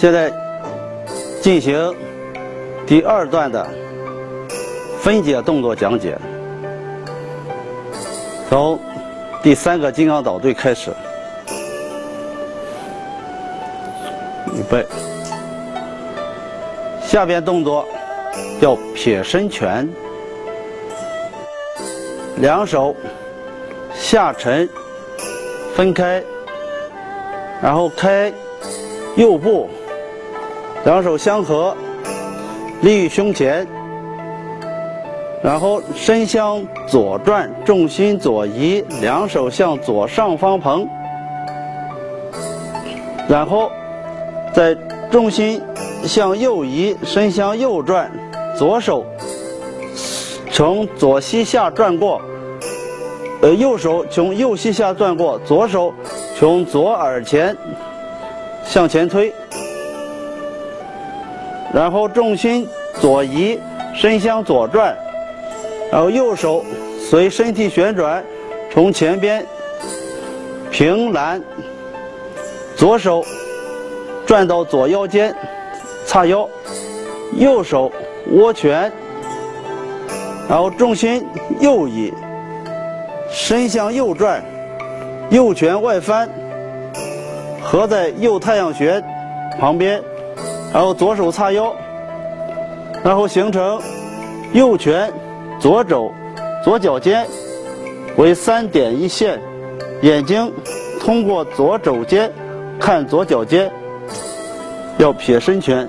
现在进行第2段的分解动作讲解，从第3个金刚捣队开始。预备，下边动作叫撇身拳，两手下沉分开，然后开右步，两手相合，立于胸前，然后身向左转，重心左移，两手向左上方捧，然后在重心向右移，身向右转，左手从左膝下转过，右手从右膝下转过，左手从左耳前向前推，然后重心左移，身向左转，然后右手随身体旋转，从前边平拦，左手转到左腰间叉腰，右手握拳，然后重心右移，身向右转，右拳外翻，合在右太阳穴旁边，然后左手叉腰，然后形成右拳左肘左脚尖为3点一线，眼睛通过左肘尖看左脚尖，要撇身拳。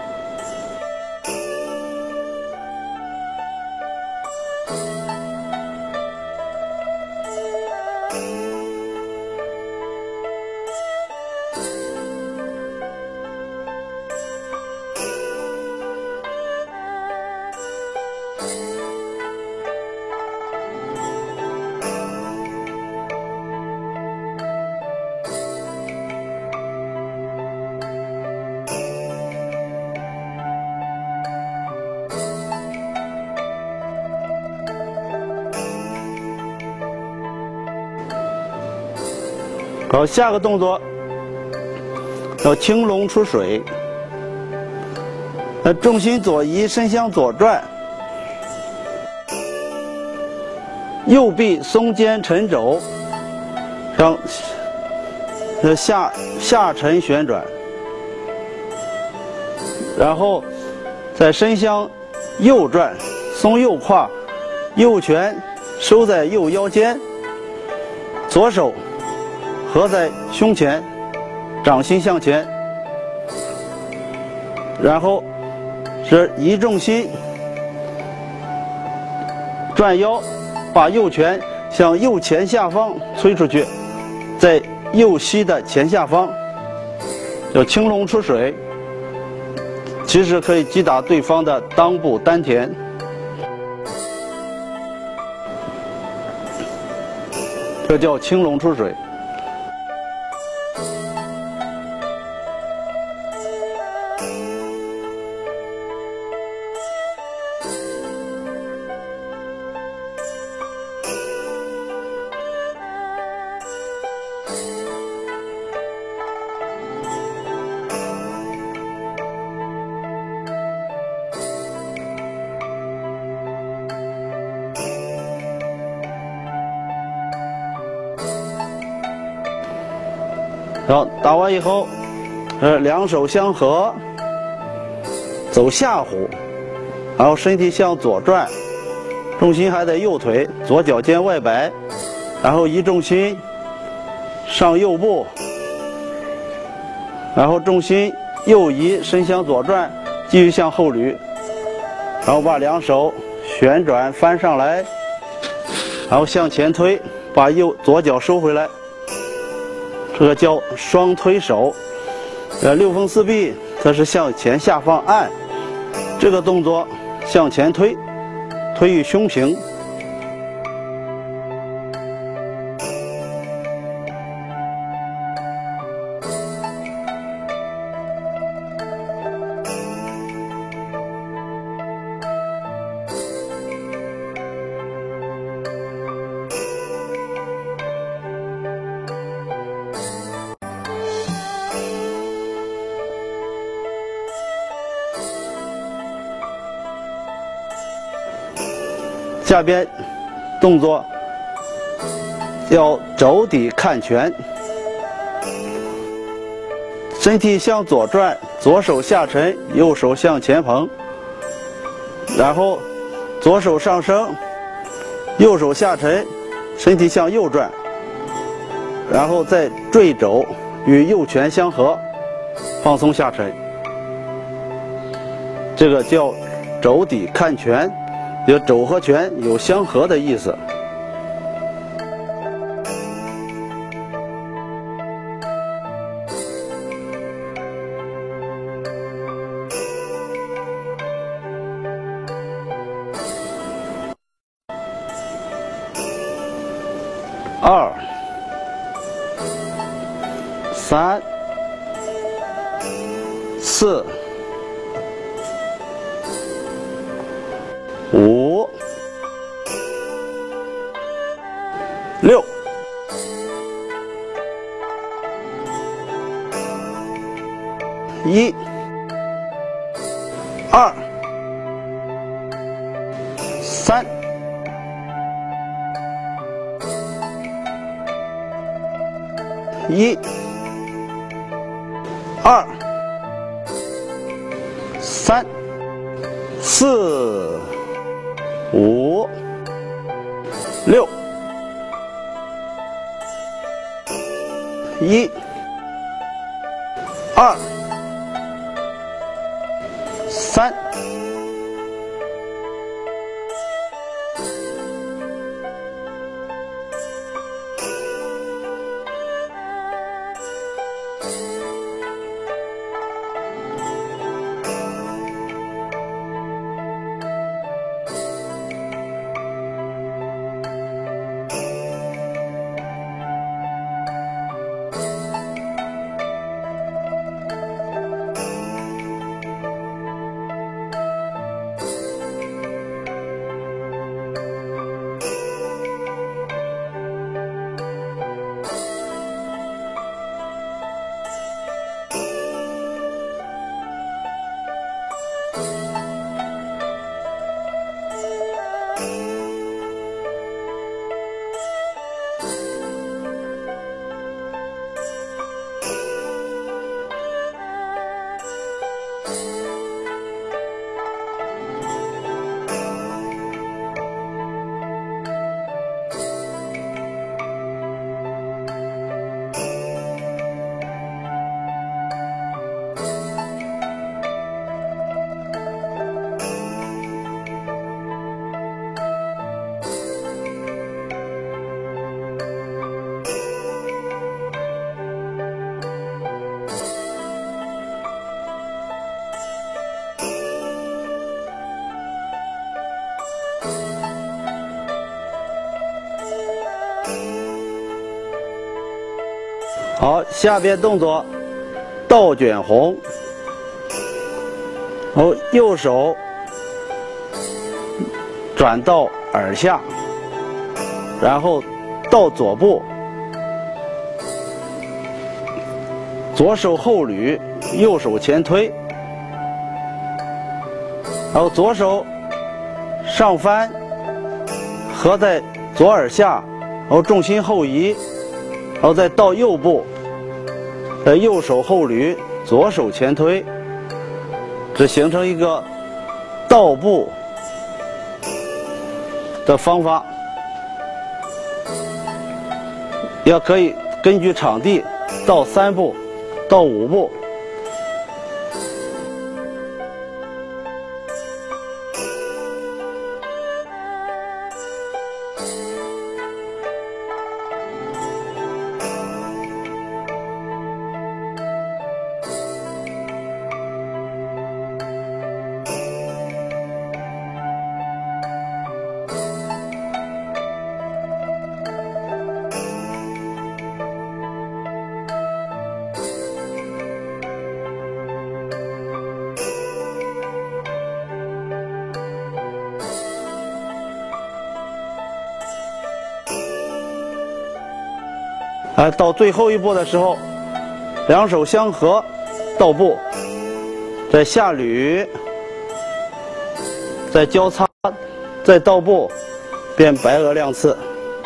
好，下个动作叫青龙出水。重心左移，身向左转，右臂松肩沉肘，让下沉旋转，然后再身向右转，松右胯，右拳收在右腰间，左手合在胸前，掌心向前，然后是移重心，转腰，把右拳向右前下方推出去，在右膝的前下方，叫青龙出水。其实可以击打对方的裆部丹田。这叫青龙出水。然后打完以后，两手相合，走下虎，然后身体向左转，重心还在右腿，左脚尖外摆，然后移重心上右步，然后重心右移，身向左转，继续向后捋，然后把两手旋转翻上来，然后向前推，把左脚收回来。这个叫双推手，六风四臂，它是向前下方按，这个动作向前推，推于胸平。 下边动作要肘底看拳，身体向左转，左手下沉，右手向前捧，然后左手上升，右手下沉，身体向右转，然后再坠肘与右拳相合，放松下沉。这个叫肘底看拳，有肘和拳有相合的意思。2、3、4、5、6、1、2、3、1、2、3、4、5、6、1、2、3。好，下边动作倒卷红，然后右手转到耳下，然后到左部，左手后捋，右手前推，然后左手上翻，合在左耳下，然后重心后移，然后再到右部，右手后捋，左手前推，这形成一个倒步的方法。也可以根据场地倒3步，倒5步。到最后一步的时候，两手相合，倒步，再下捋，再交叉，再倒步， 变白额亮刺。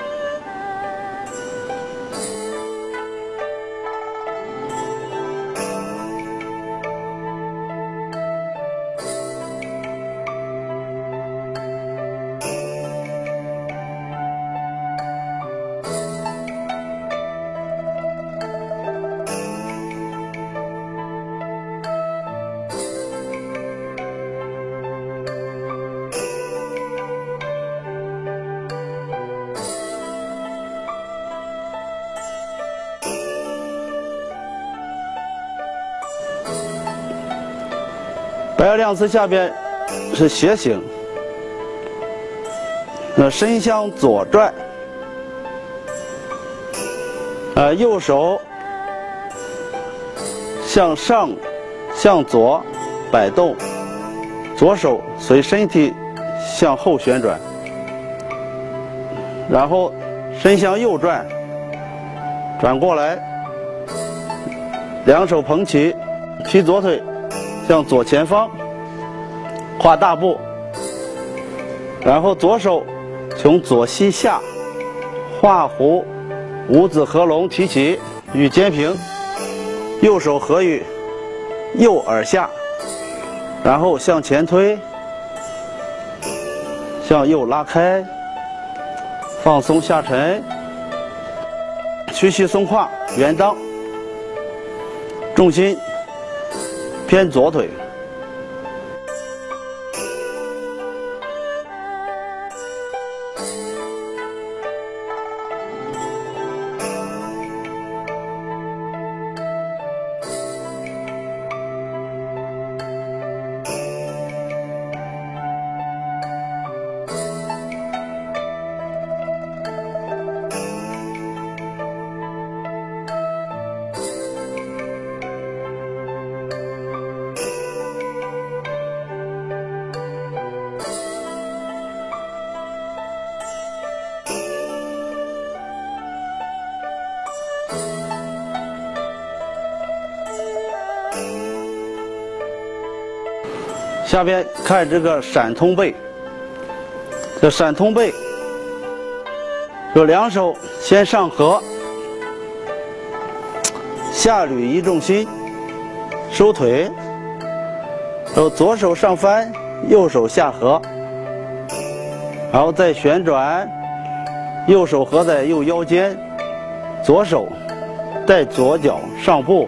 白额亮刺下边是斜形，身向左转，右手向上向左摆动，左手随身体向后旋转，然后身向右转，转过来，两手捧起，提左腿向左前方跨大步，然后左手从左膝下画弧，五指合拢提起与肩平，右手合于右耳下，然后向前推，向右拉开，放松下沉，屈膝松胯，圆裆，重心偏左腿。下边看这个闪通背，这闪通背，有两手先上合，下捋移重心，收腿，然后左手上翻，右手下合，然后再旋转，右手合在右腰间，左手带左脚上步，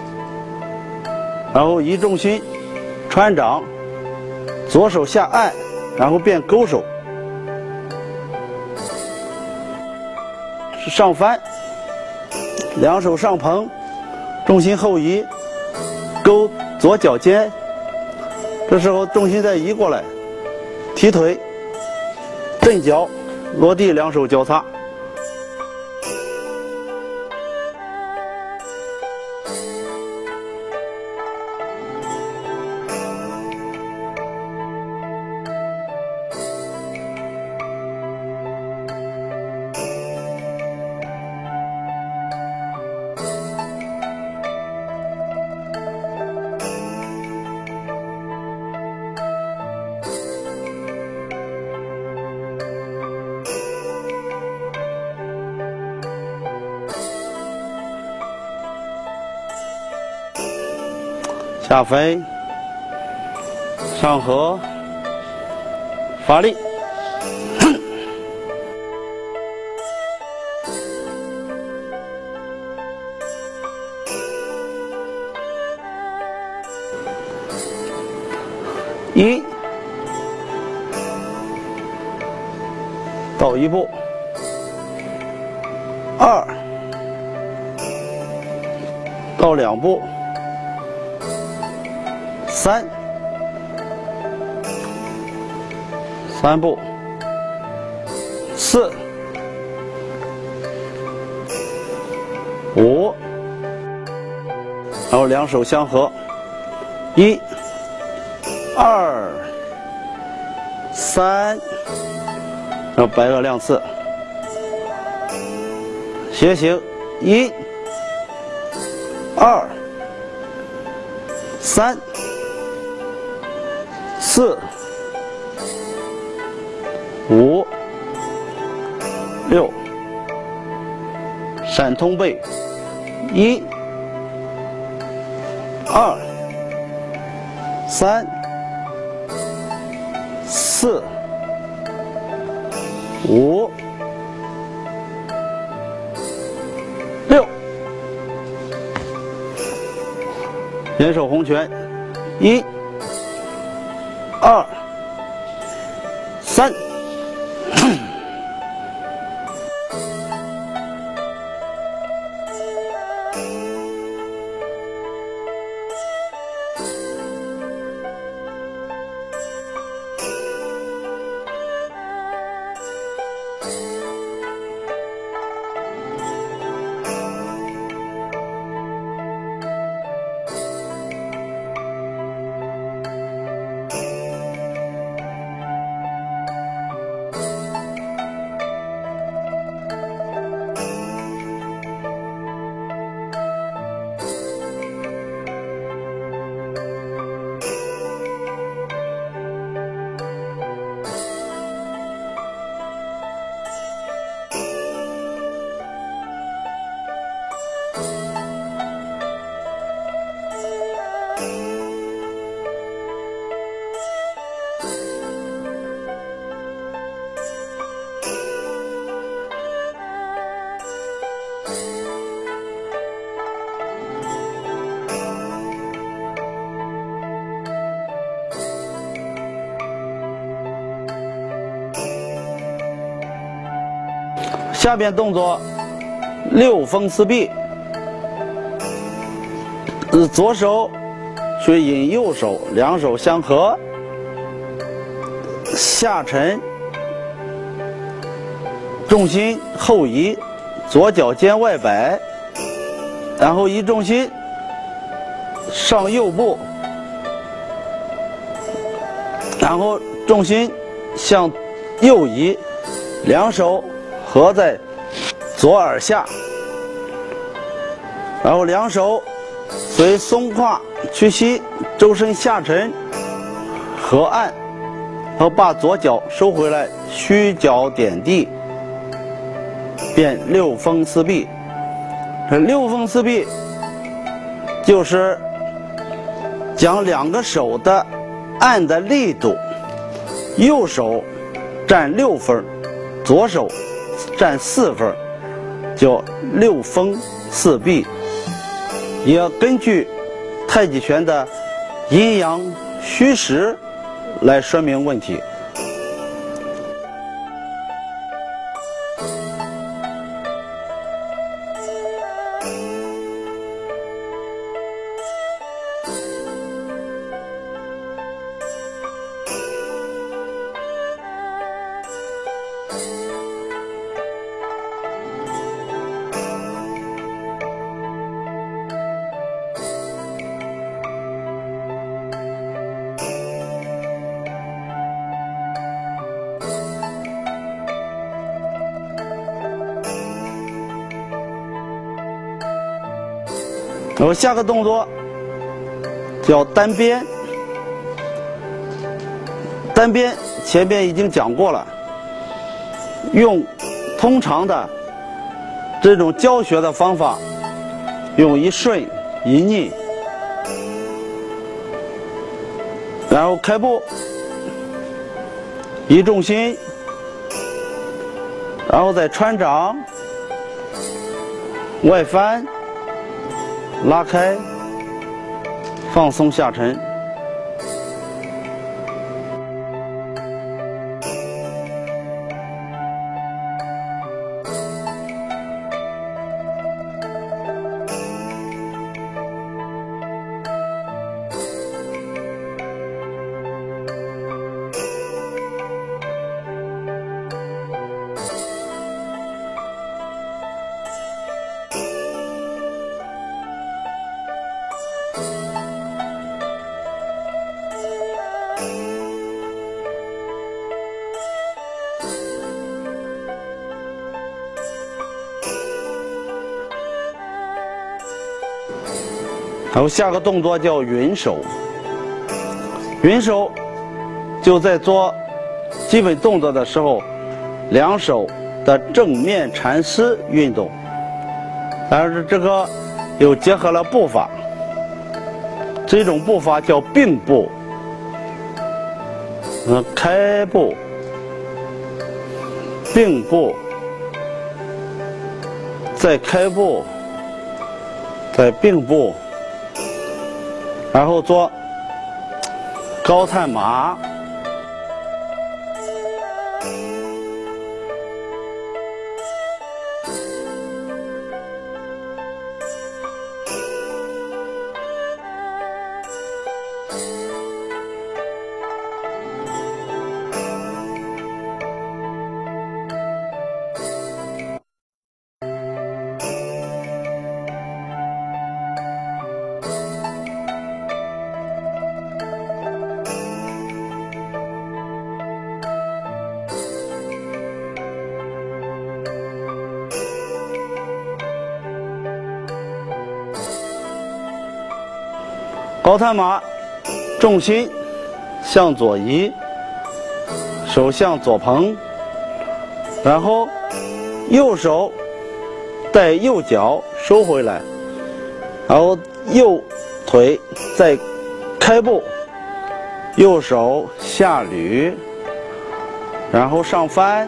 然后移重心，穿掌。左手下按，然后变勾手，是上翻，两手上捧，重心后移，勾左脚尖，这时候重心再移过来，提腿，震脚，落地，两手交叉。下飞，上合，发力，一倒一步，二倒两步。三步，四，五，然后两手相合，一，二，三，然后白额亮刺，斜形，一，二，三。4、5、 6，闪通背，1、2、3、4、5、6，人手红拳，1、2、3。下边动作6风四臂，左手去引右手，两手相合，下沉，重心后移，左脚尖外摆，然后移重心上右步，然后重心向右移，两手合在左耳下，然后两手随松胯屈膝，周身下沉，合按，然后把左脚收回来，虚脚点地，变6风四臂。这6风四臂就是将两个手的按的力度，右手占6分，左手占4分，叫6风四臂。也要根据太极拳的阴阳虚实来说明问题。然后下个动作叫单边，单边前边已经讲过了，用通常的这种教学的方法，用一顺一逆，然后开步，移重心，然后再穿掌，外翻，拉开，放松下沉。然后下个动作叫云手，云手就在做基本动作的时候，两手的正面缠丝运动，但是这个又结合了步法，这种步法叫并步。开步、并步，再开步，再并步，然后做高探马。高探马，重心向左移，手向左捧，然后右手带右脚收回来，然后右腿再开步，右手下捋，然后上翻，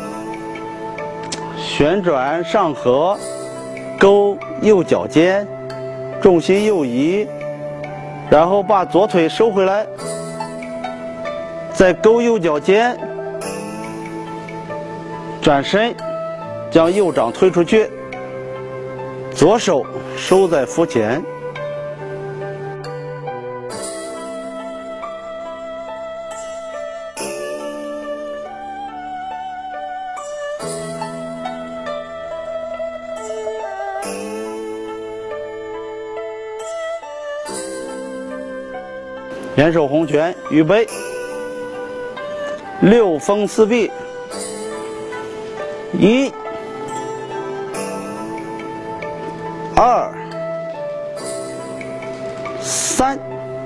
旋转上合，勾右脚尖，重心右移。然后把左腿收回来，再勾右脚尖，转身，将右掌推出去，左手收在腹前。眼手红拳，预备，六风四臂，一、二、三、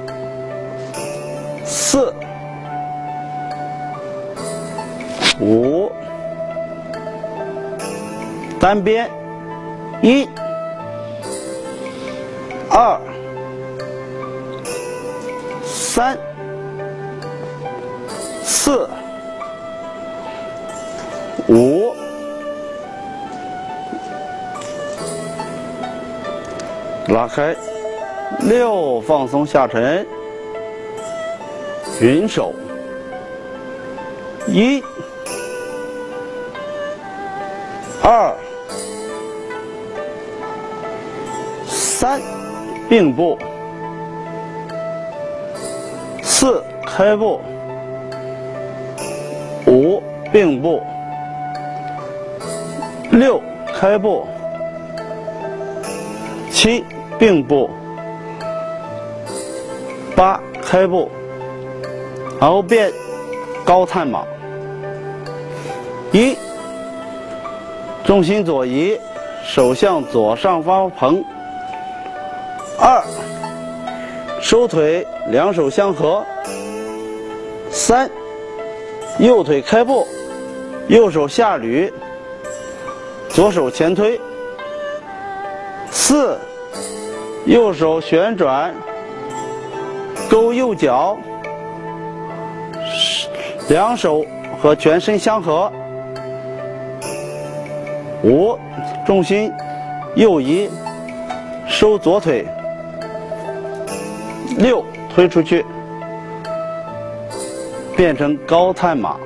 四、五，单边，一、二、三、四、五，拉开，六，放松下沉，云手，一、二、三，并步。四开步，五并步，六开步，七并步，八开步，然后变高探马。一，重心左移，手向左上方捧。二，收腿，两手相合。三，右腿开步，右手下捋，左手前推。四，右手旋转，勾右脚，两手和全身相合。五，重心右移，收左腿。六，推出去，变成高探马。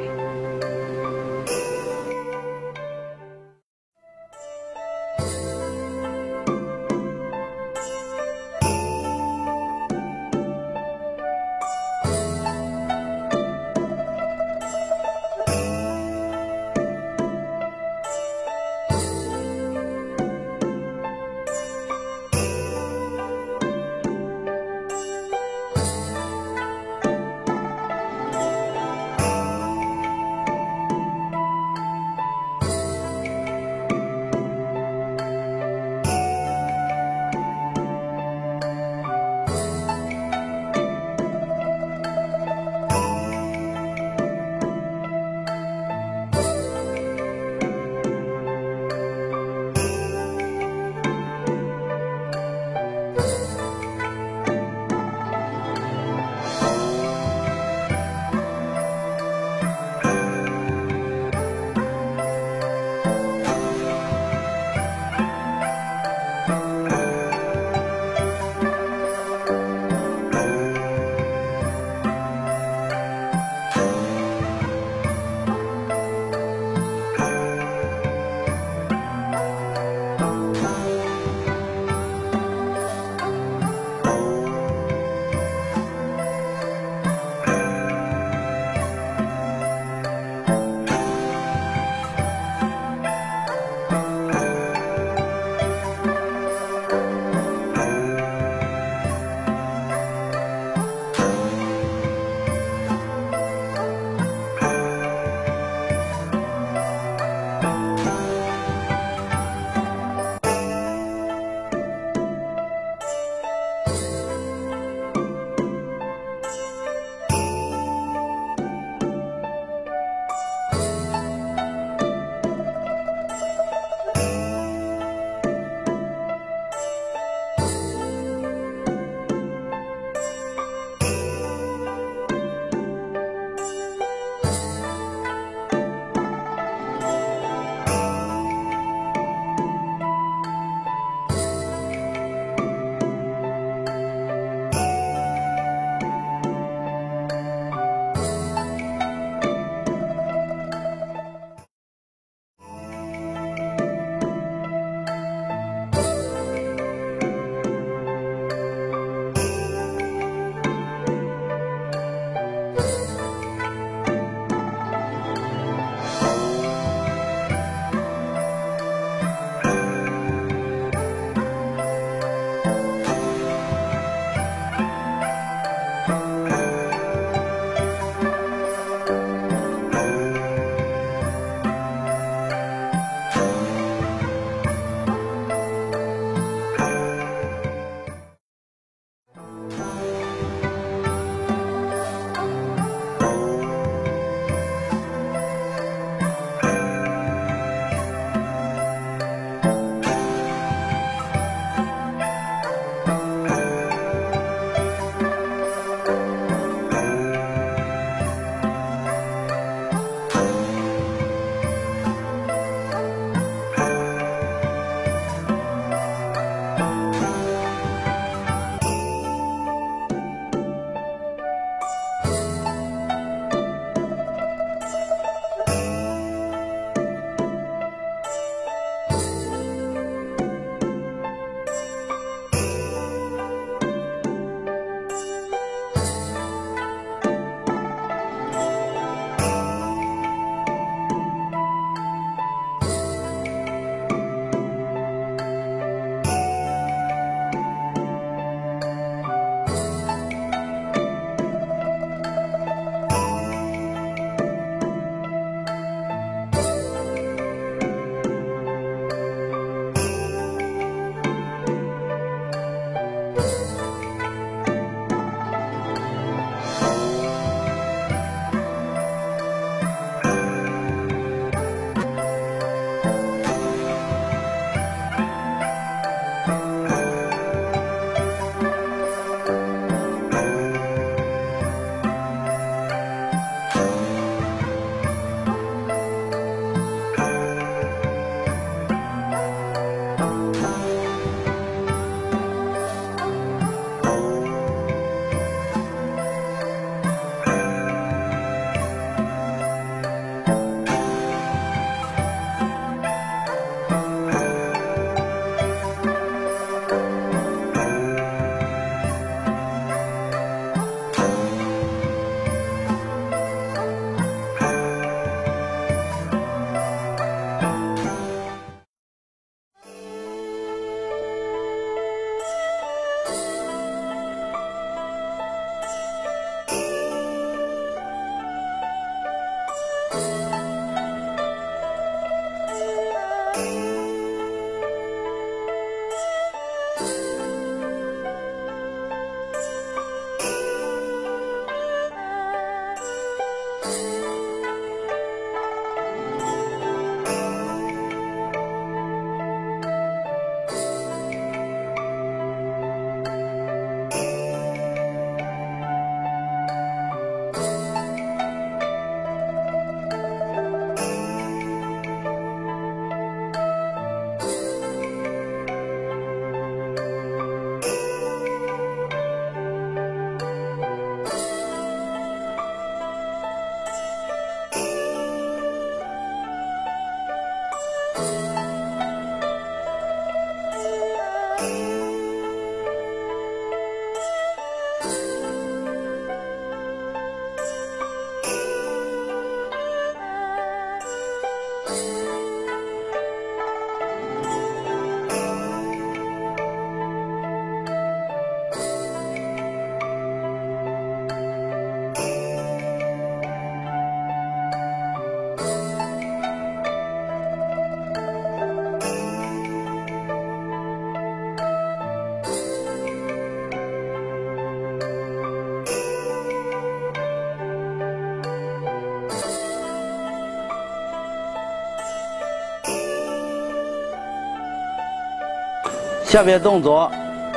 下边动作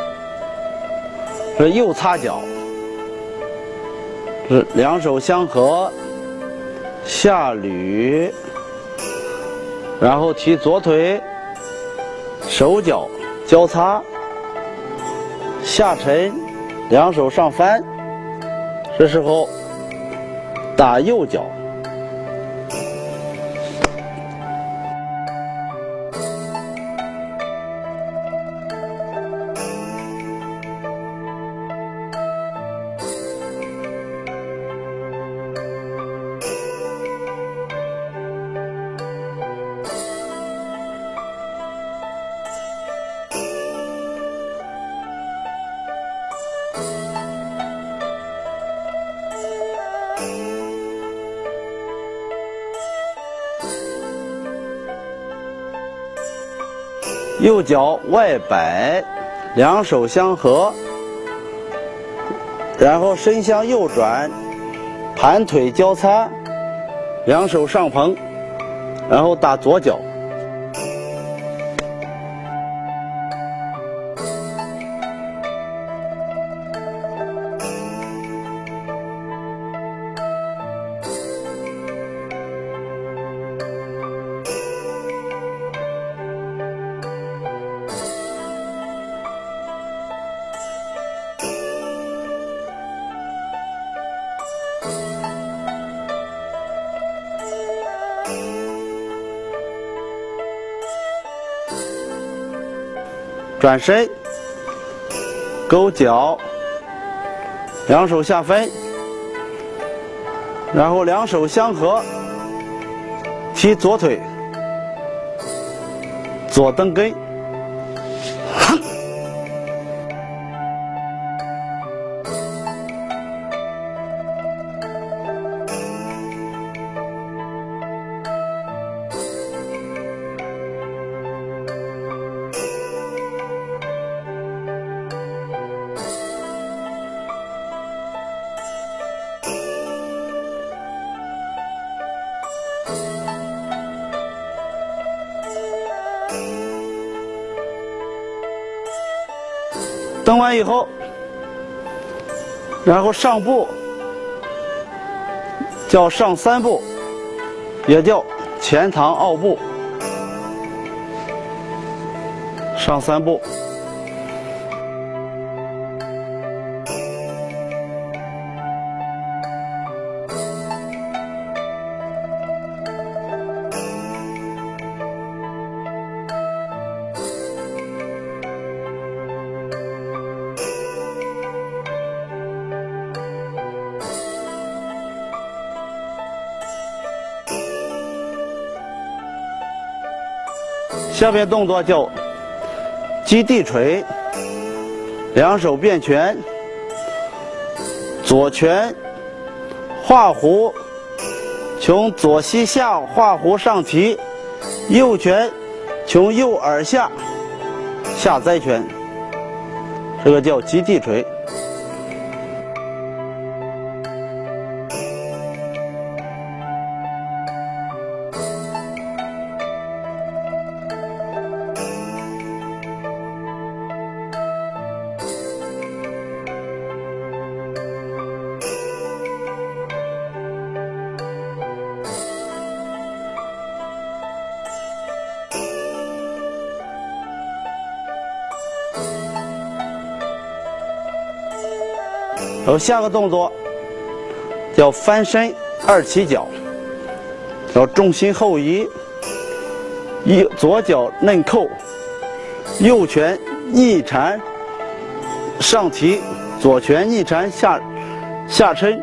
是右擦脚，是两手相合，下捋，然后提左腿，手脚交叉，下沉，两手上翻，这时候打右脚。右脚外摆，两手相合，然后身向右转，盘腿交叉，两手上捧，然后打左脚。转身，勾脚，两手下分，然后两手相合，踢左腿，左蹬根，蹬完以后，然后上步叫上三步，也叫前堂奥步，上三步。下边动作叫击地锤，两手变拳，左拳画弧，从左膝下画弧上提，右拳从右耳下下栽拳，这个叫击地锤。然后下个动作叫翻身二起脚，要重心后移，左脚内扣，右拳逆缠上提，左拳逆缠下抻，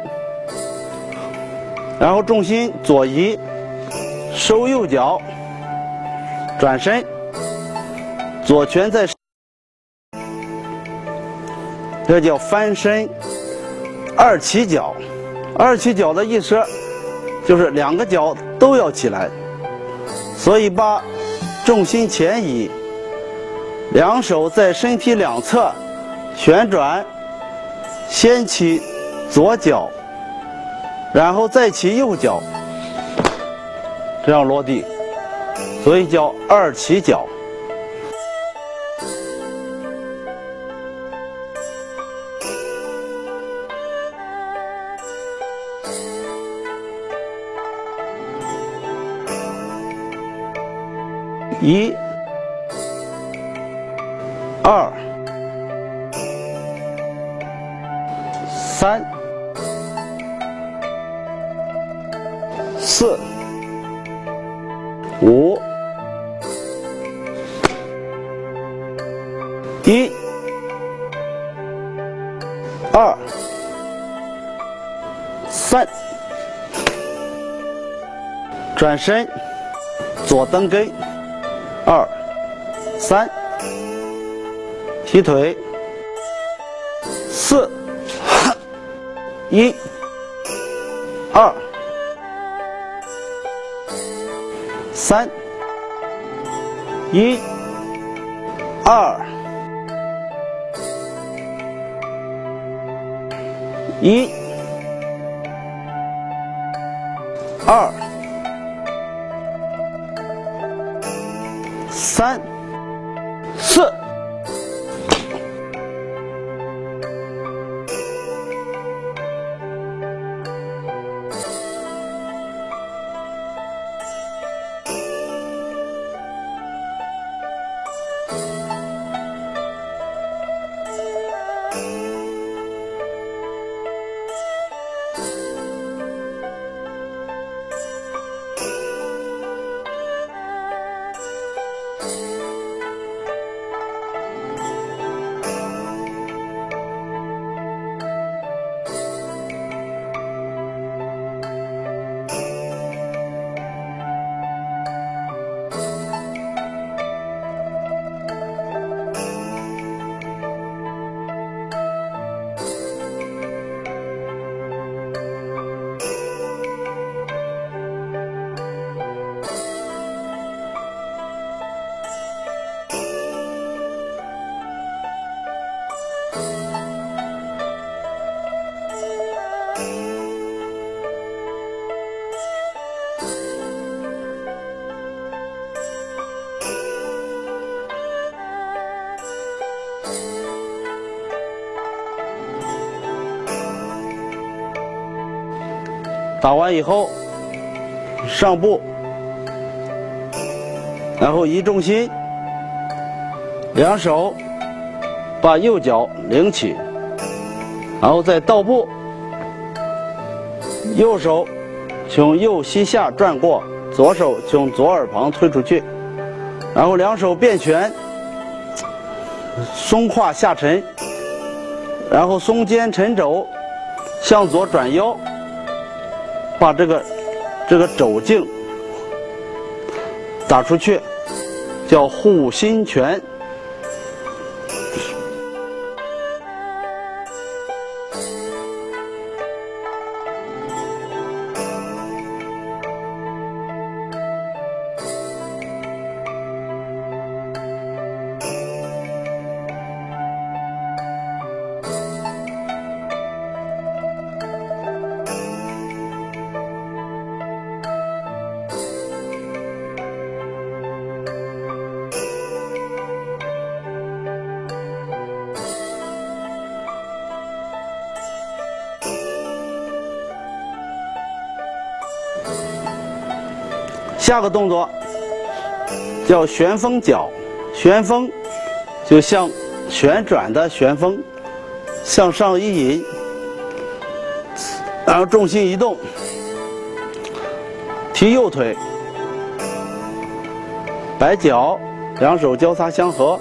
然后重心左移，收右脚，转身，左拳在，这叫翻身二起脚。二起脚的意思就是两个脚都要起来，所以把重心前移，两手在身体两侧旋转，先起左脚，然后再起右脚，这样落地，所以叫二起脚。 1、2、3、4、5、1、2、3，转身，左蹬根，2、3，提腿，4、1、2、3、1、2、1、2、3、4。打完以后，上步，然后移重心，两手把右脚领起，然后再倒步，右手从右膝下转过，左手从左耳旁推出去，然后两手变拳，松胯下沉，然后松肩沉肘，向左转腰。把这个肘劲打出去，叫护心拳。下个动作叫旋风脚，旋风就像旋转的旋风，向上一引，然后重心移动，提右腿，摆脚，两手交叉相合，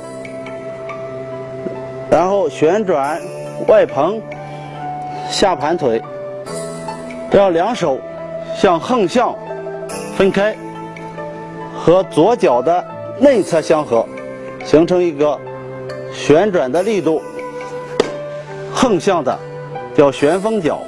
然后旋转外蓬，下盘腿，让两手向横向分开，和左脚的内侧相合，形成一个旋转的力度，横向的叫旋风脚。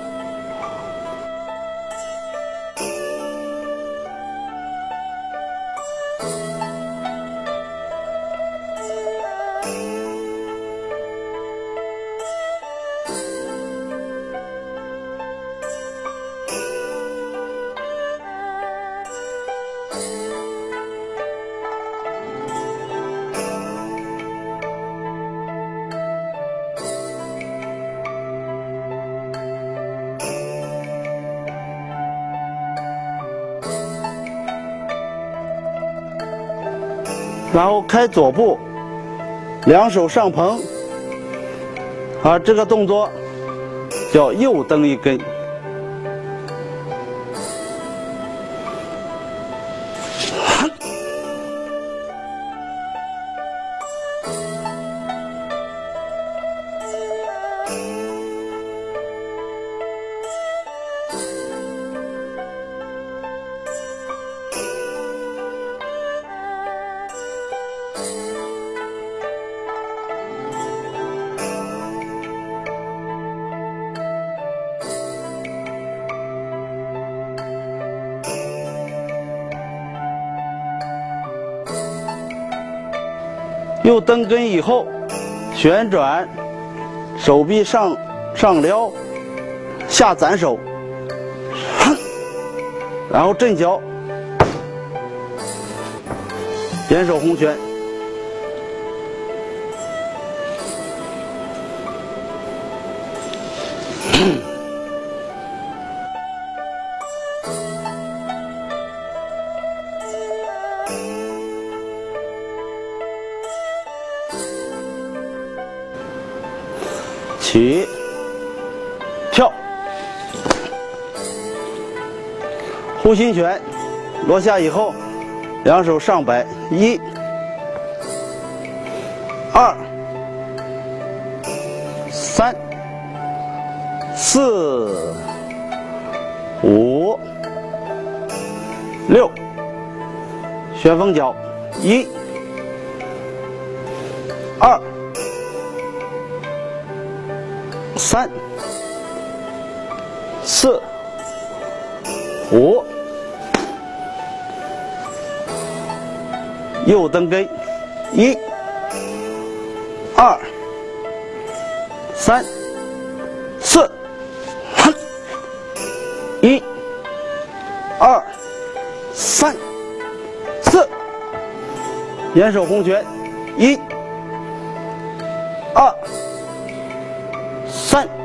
然后开左步，两手上捧，这个动作叫右蹬一根。右蹬根以后，旋转，手臂上撩，下攒手，然后震脚，点手红拳。起，跳，护心拳落下以后，两手上摆，1、2、3、4、5、6，旋风脚，1、2、3、4、5，右蹬根，1、2、3、4，1、2、3、4，眼手红拳，1、2、3。